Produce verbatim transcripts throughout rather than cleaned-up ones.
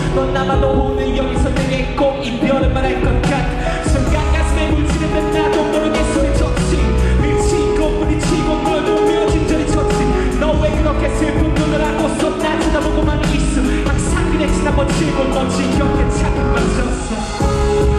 넌 남아도 오늘 여기서 내게 꼭 이별을 말할 것 같아. 순간 가슴에 물치는데 나도 모르게 소리쳤지. 미치고 부딪히고 널 보며 진절이 쳤지. 너 왜 그렇게 슬픈 눈을 하고서 나 쳐다보고만 있어. 항상 그래 지나버리고 너 지겹게 자꾸 맞췄어.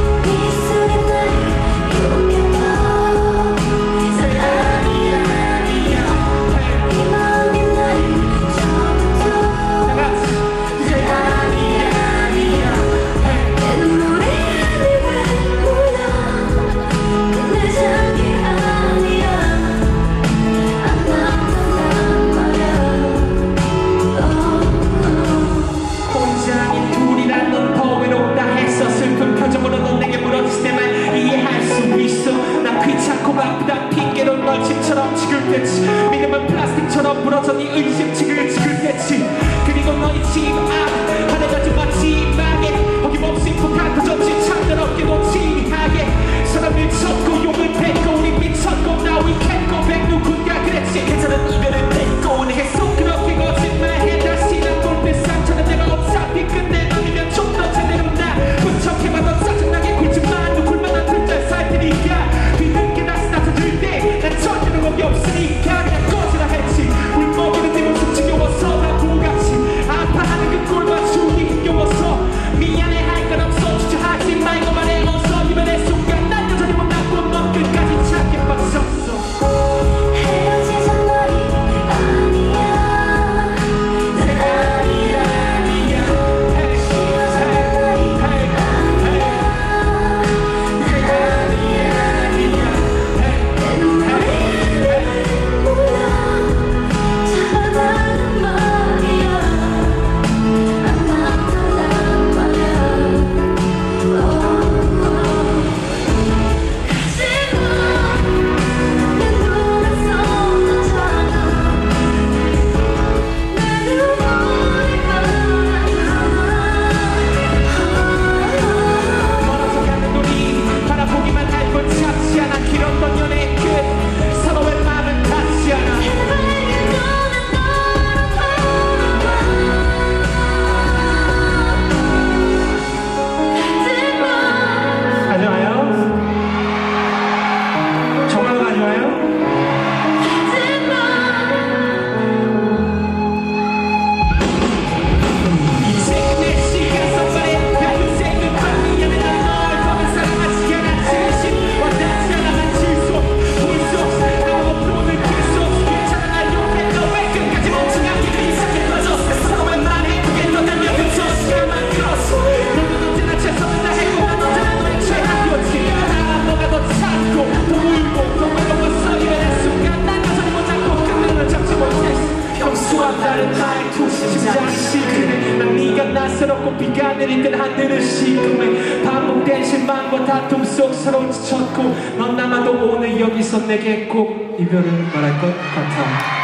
바쁘다 핑계로 널 집처럼 지글댔지. 믿음은 플라스틱처럼 부러져 네 의심 지글지글댔지. 그리고 너희 집 앞 하늘가 좀 마지막에 어김없이 폭탄 터졌지. 창더럽게도 지리하게 사람을 쳤고 욕을 뱉고 우리 미쳤고 Now we can't go back. 누군가 그랬지. 괜찮은 이별을 뱉고 내게 속 그렇게 거짓말해. 다시 난 볼때 상처는 내가 어차피 끝내. 아니면 좀 더 제대로 나 부척해봐도 짜증나게 굴지만 누굴만한 글자를 살 테니까. 뒤늦게 다시 나서줄 때 난 절대로 거기 없으니까 그냥 꺼지라 했지. 울먹이는 네 모습 지겨워서 나 부같이 아파하는 그 꼴 맞추기 힘겨워서 미안해 할 건 없어. 주저하지 말고 말해 어서. 이별의 순간 난 여전히 못났고 넌 끝까지 찾게 뻗었어. 난 네가 낯설었고 비가 내릴 땐 하늘을 시큼해. 반복된 실망과 다툼 속 서로 지쳤고 넌 남아도 오늘 여기서 내게 꼭 이별을 말할 것 같아.